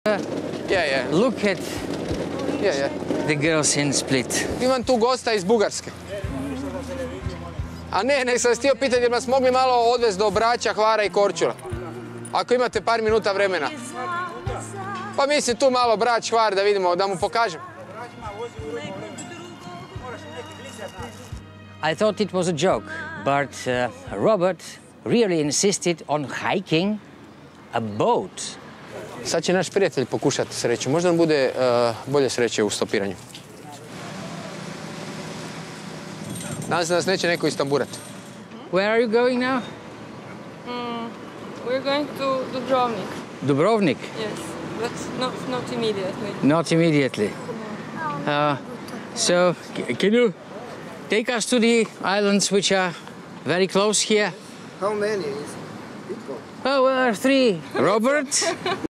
Look at the girls in Split. Imam tu gosta iz Bugarske. A ne, sam htio pitati jer nas mogli malo odvesti do Brača, Hvara i Korčula. Ako imate par minuta vremena. Pa mislim tu malo Brač, Hvar da vidimo, da mu pokažem. I thought it was a joke, but Robert really insisted on hiking a boat. Sad će naš prijatelj pokušati sreću. Možda nam bude bolje sreće u stopiranju. Nadam se da nas neće neko istamburati. Where are you going now? We're going to Dubrovnik. Dubrovnik? Yes, but not immediately. Not immediately. So, can you take us to the islands which are very close here? How many is people? Oh, 3. Robert,